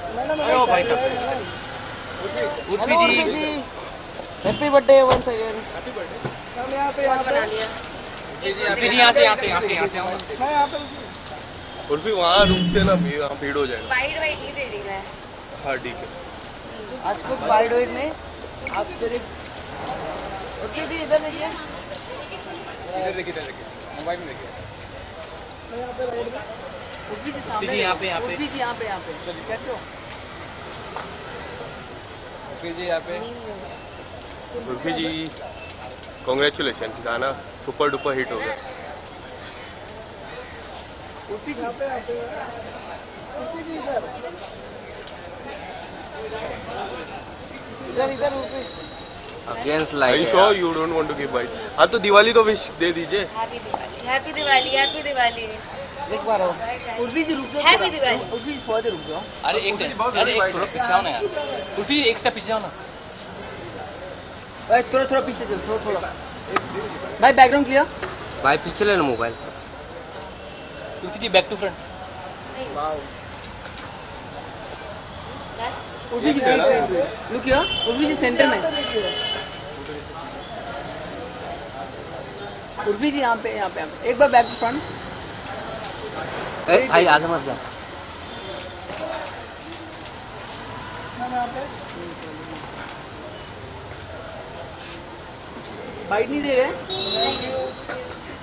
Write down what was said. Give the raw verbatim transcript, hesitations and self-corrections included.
Hello भाई साहब, Urfi ji, happy birthday once again. Happy birthday. हम यहाँ पे यहाँ बना लिया। फिर यहाँ से यहाँ से यहाँ से यहाँ से आऊँ। मैं यहाँ पे उर्फी वहाँ रुकते ना, वहाँ भीड़ हो जाएगा। वाइट वाइट नहीं दे रही मैं। हाँ ठीक है। आज कुछ वाइड वाइड नहीं, आप सिर्फ उर्फी जी इधर देखिए, इधर देखिए, इधर देखिए, मोबाइल में देखिए। उर्फी जी सामने, यहाँ पे यहाँ पे उर्फी जी यहाँ पे यहाँ पे चलिए, कैसे हो? फिर जी यहाँ पे उर्फी जी कॉन्ग्रेचुलेशन, गाना सुपर डुपर हिट हो गया। उर्फी जी यहाँ पे यहाँ पे उर्फी जी इधर इधर इधर Urfi against I light. So you don't want to give bite. हाँ तो दिवाली तो विश दे दीजिए। Happy Diwali, happy Diwali, happy Diwali. एक बार हो उर्फी जी रुक जाओ, हैप्पी दिवाली। उर्फी जी थोड़ा देर रुक जाओ। अरे एक सेकंड, अरे एक थोड़ा पीछे आओ ना यार। उर्फी एक स्टेप पीछे जाओ ना। भाई थोड़ा थोड़ा पीछे चल, थोड़ा थोड़ा भाई, बैकग्राउंड क्लियर। भाई पीछे लेना mobile. Urfi ji back to front. Urfi ji look here, Urfi ji centre में, उर्फी जी यहाँ पे यहाँ पे यहाँ पे। एक बार बैक टू फ्रंट। ए भाई आगे मत जा। बाइट नहीं दे रहे।